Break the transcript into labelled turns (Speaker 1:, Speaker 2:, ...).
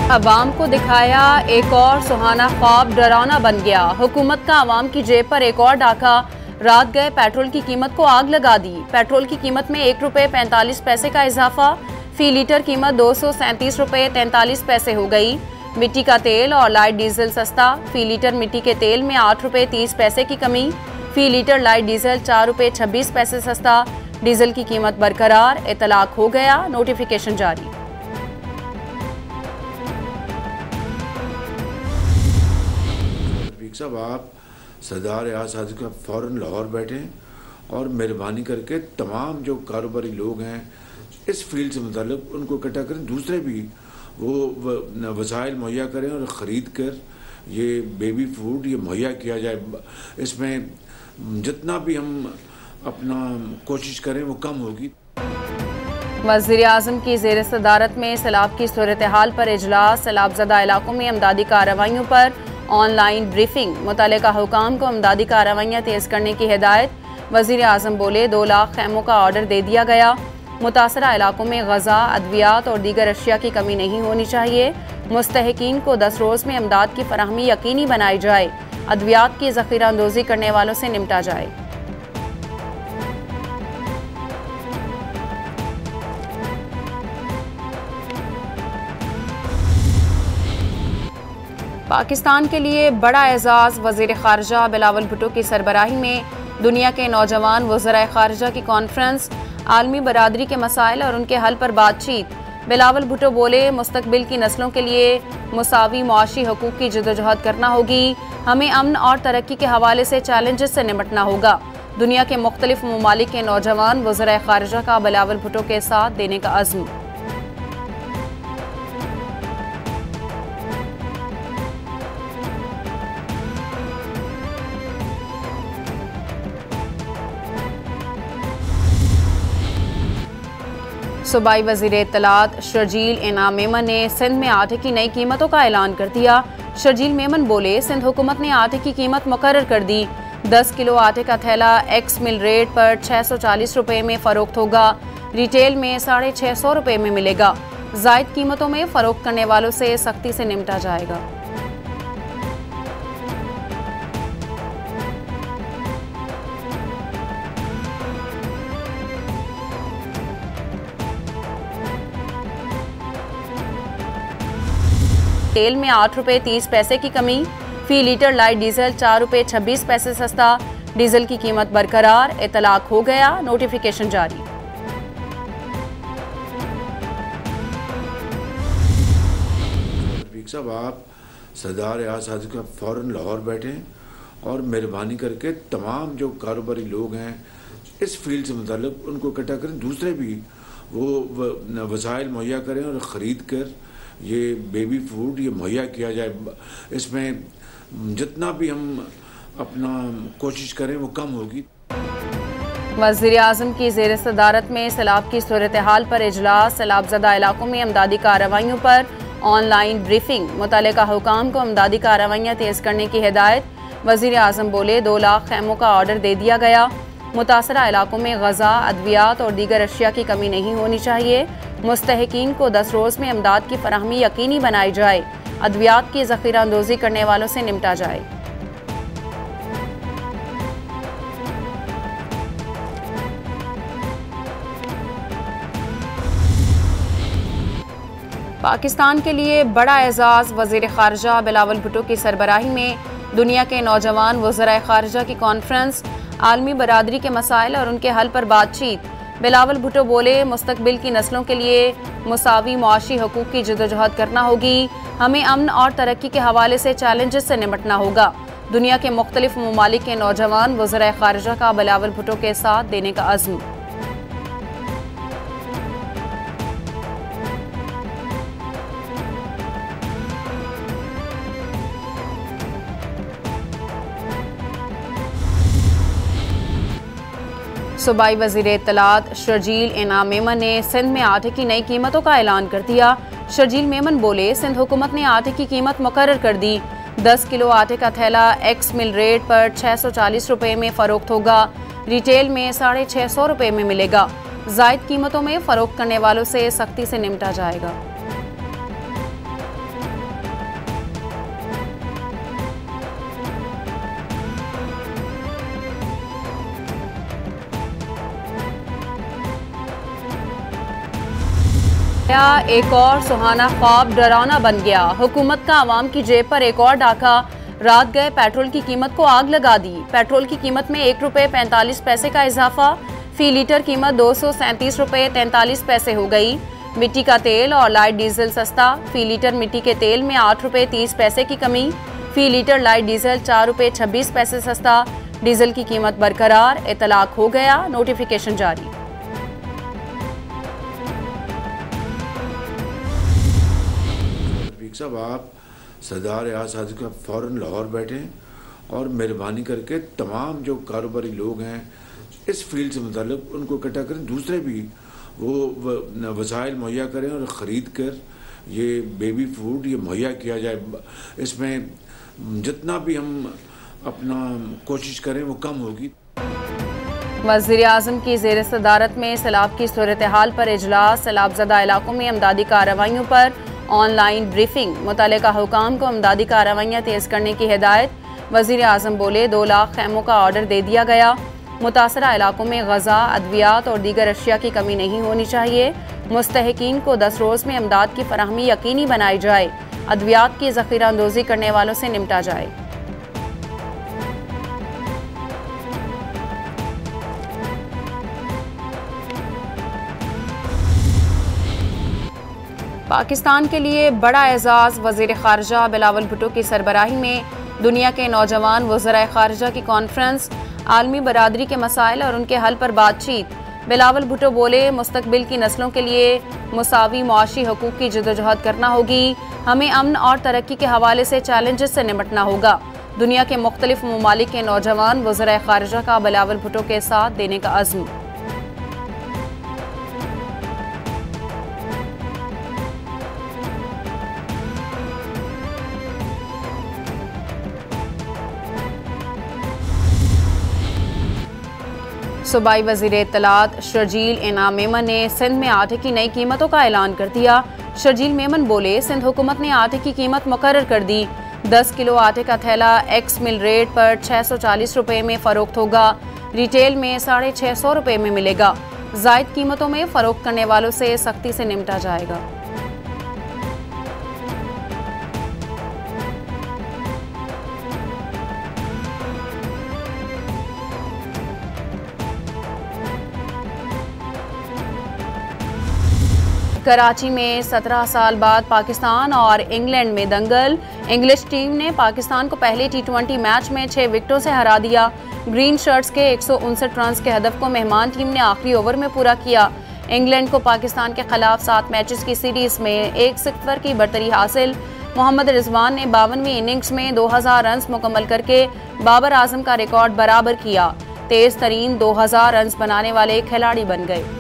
Speaker 1: अवाम को दिखाया एक और सुहाना ख्वाब डरावना बन गया। हुकूमत का अवाम की जेब पर एक और डाका। रात गए पेट्रोल की कीमत को आग लगा दी। पेट्रोल की कीमत में 1 रुपये 45 पैसे का इजाफा। फी लीटर कीमत 237 रुपये 43 पैसे हो गई। मिट्टी का तेल और लाइट डीजल सस्ता। फी लीटर मिट्टी के तेल में 8 रुपये 30 पैसे की कमी। फी लीटर लाइट डीजल 4 रुपये 26 पैसे सस्ता। डीजल की कीमत बरकरार। इतलाक हो गया, नोटिफिकेशन जारी।
Speaker 2: साहब, आप सरदार आज़ाद का फ़ौरन लाहौर बैठें और मेहरबानी करके तमाम जो कारोबारी लोग हैं इस फील्ड से मुताल्लिक उनको इकट्ठा करें, दूसरे भी वो वसाइल मुहैया करें और ख़रीद कर ये बेबी फूड ये मुहैया किया जाए। इसमें जितना भी हम अपना कोशिश करें वो कम होगी।
Speaker 1: वज़ीर आज़म की ज़ेर सदारत में सैलाब की सूरत हाल पर इजलास। सैलाबज़दा इलाकों में इमदादी कार्रवाइयों पर ऑनलाइन ब्रीफिंग। मुतल्लिका हुकाम को इमदादी कार्रवाइयाँ तेज़ करने की हिदायत। वज़ीर आज़म बोले 2 लाख खैमों का ऑर्डर दे दिया गया। मुतासरा इलाकों में ग़ज़ा, अद्वियात और दीगर अशिया की कमी नहीं होनी चाहिए। मुस्तहिकीन को 10 रोज़ में इमदाद की फराहमी यकीनी बनाई जाए। अद्वियात की ज़ख़ीरा अंदोज़ी करने वालों से निपटा जाए। पाकिस्तान के लिए बड़ा एजाज़। वज़ीर ख़ारजा बिलावल भुट्टो की सरबराही में दुनिया के नौजवान वज़राए ख़ारजा की कॉन्फ्रेंस। आलमी बरादरी के मसाइल और उनके हल पर बातचीत। बिलावल भुट्टो बोले मुस्तक़बिल की नस्लों के लिए मुसावी मुआशी हकूक़ की जदोजहद करना होगी। हमें अमन और तरक्की के हवाले से चैलेंजेस से निपटना होगा। दुनिया के मुख्तलिफ ममालिक के नौजवान वज़राए ख़ारजा का बिलावल भुट्टो के साथ देने का अज़्म। सूबाई वज़ीर इत्तलात शर्जील इनाम मेमन ने सिंध में आटे की नई कीमतों का ऐलान कर दिया। शर्जील मेमन बोले सिंध हुकूमत ने आटे की कीमत मुकर्रर कर दी। 10 किलो आटे का थैला एक्स मिल रेट पर 640 रुपये में फ़रोख्त होगा। रिटेल में 650 रुपये में मिलेगा। ज़ायद कीमतों में फ़रोख्त करने वालों से सख्ती से निपटा जाएगा। तेल में 8 रुपये 30 पैसे की कमी। फी लीटर लाइट डीजल 4 रुपये 26 पैसे सस्ता। डीजल की कीमत बरकरार। इतलाक हो गया, नोटिफिकेशन जारी।
Speaker 2: साहब, आप सरदार आज़ाद का फ़ौरन लाहौर बैठें और मेहरबानी करके तमाम जो कारोबारी लोग हैं इस फील्ड से मुताल्लिक उनको इकट्ठा करें, दूसरे भी वो वसाइल मुहैया करें और ख़रीद कर ये बेबी फूड ये मुहैया किया जाए। इसमें जितना भी हम अपना कोशिश करें वो कम होगी।
Speaker 1: वज़ीर आज़म की ज़ेर सदारत में सैलाब की सूरत हाल पर इजलास। सैलाबज़दा इलाकों में इमदादी कार्रवाइयों पर ऑनलाइन ब्रीफिंग। मुतल्लिका हुकाम को इमदादी कार्रवाइयाँ तेज़ करने की हिदायत। वज़ीर आज़म बोले 2 लाख खैमों का ऑर्डर दे दिया गया। मुतासरा इलाकों में ग़ज़ा, अद्वियात और दीगर अशिया की कमी नहीं होनी चाहिए। मुस्तहिकीन को 10 रोज़ में इमदाद की फराहमी यकीनी बनाई जाए। अद्वियात की ज़ख़ीरा अंदोज़ी करने वालों से निपटा जाए। पाकिस्तान के लिए बड़ा एजाज़। वज़ीर ख़ारजा बिलावल भुट्टो की सरबराही में दुनिया के नौजवान वज़राए ख़ारजा की कॉन्फ्रेंस। आलमी बरादरी के मसाइल और उनके हल पर बातचीत। बिलावल भुट्टो बोले मुस्तक़बिल की नस्लों के लिए मुसावी मुआशी हकूक़ की जदोजहद करना होगी। हमें अमन और तरक्की के हवाले से चैलेंजेस से निपटना होगा। दुनिया के मुख्तलिफ ममालिक के नौजवान वज़राए ख़ारजा का बिलावल भुट्टो के साथ देने का अज़्म। सूबाई वज़ीर इत्तलात शर्जील इनाम मेमन ने सिंध में आटे की नई कीमतों का ऐलान कर दिया। शर्जील मेमन बोले सिंध हुकूमत ने आटे की कीमत मुकर्रर कर दी। 10 किलो आटे का थैला एक्स मिल रेट पर 640 रुपये में फ़रोख्त होगा। रिटेल में 650 रुपये में मिलेगा। ज़ायद कीमतों में फ़रोख्त करने वालों से सख्ती से निपटा जाएगा। एक और सुहाना ख्वाब डरावना बन गया। हुकूमत का आवाम की जेब पर एक और डाका। रात गए पेट्रोल की कीमत को आग लगा दी। पेट्रोल की कीमत में 1 रुपये 45 पैसे का इजाफा। फी लीटर कीमत 237 रुपये 43 पैसे हो गई। मिट्टी का तेल और लाइट डीजल सस्ता। फी लीटर मिट्टी के तेल में 8 रुपये 30 पैसे की कमी। फी लीटर लाइट डीजल 4 रुपये 26 पैसे सस्ता। डीजल की कीमत बरकरार। इतलाक हो गया, नोटिफिकेशन जारी।
Speaker 2: साहब, आप सरदार आज़ाद का फ़ौरन लाहौर बैठें और मेहरबानी करके तमाम जो कारोबारी लोग हैं इस फील्ड से मुताल्लिक उनको इकट्ठा करें, दूसरे भी वो वसाइल मुहैया करें और ख़रीद कर ये बेबी फूड ये मुहैया किया जाए। इसमें जितना भी हम अपना कोशिश करें वो कम होगी।
Speaker 1: वज़ीर आज़म की ज़ेर सदारत में सैलाब की सूरत हाल पर इजलास। सैलाबज़दा इलाकों में इमदादी कार्रवाइयों पर ऑनलाइन ब्रीफिंग। मुतल्लिका हुकाम को इमदादी कार्रवाइयाँ तेज़ करने की हिदायत। वज़ीर आज़म बोले 2 लाख खैमों का ऑर्डर दे दिया गया। मुतासरा इलाकों में ग़ज़ा, अद्वियात और दीगर अशिया की कमी नहीं होनी चाहिए। मुस्तहिकीन को 10 रोज़ में इमदाद की फराहमी यकीनी बनाई जाए। अद्वियात की ज़ख़ीरा अंदोज़ी करने वालों से निपटा जाए। पाकिस्तान के लिए बड़ा एजाज़। वज़ीर ख़ारजा बिलावल भुट्टो की सरबराही में दुनिया के नौजवान वज़राए ख़ारजा की कॉन्फ्रेंस। आलमी बरादरी के मसाइल और उनके हल पर बातचीत। बिलावल भुट्टो बोले मुस्तक़बिल की नस्लों के लिए मुसावी मुआशी हकूक़ की जदोजहद करना होगी। हमें अमन और तरक्की के हवाले से चैलेंजेस से निपटना होगा। दुनिया के मुख्तलिफ ममालिक के नौजवान वज़राए ख़ारजा का बिलावल भुट्टो के साथ देने का अज़्म। सूबाई वज़ीर इत्तलात शर्जील इनाम मेमन ने सिंध में आटे की नई कीमतों का ऐलान कर दिया। शर्जील मेमन बोले सिंध हुकूमत ने आटे की कीमत मुकर्रर कर दी। 10 किलो आटे का थैला एक्स मिल रेट पर 640 रुपये में फ़रोख्त होगा। रिटेल में 650 रुपये में मिलेगा। ज़ायद कीमतों में फ़रोख्त करने वालों से सख्ती से निपटा जाएगा। कराची में 17 साल बाद पाकिस्तान और इंग्लैंड में दंगल। इंग्लिश टीम ने पाकिस्तान को पहले T20 मैच में 6 विकेटों से हरा दिया। ग्रीन शर्ट्स के 159 रन के हदफ को मेहमान टीम ने आखिरी ओवर में पूरा किया। इंग्लैंड को पाकिस्तान के खिलाफ 7 मैचेस की सीरीज में 1-0 की बरतरी हासिल। मोहम्मद रिजवान ने 52वीं इनिंग्स में 2000 रन मुकम्मल करके बाबर आजम का रिकॉर्ड बराबर किया। तेज तरीन 2000 रन बनाने वाले खिलाड़ी बन गए।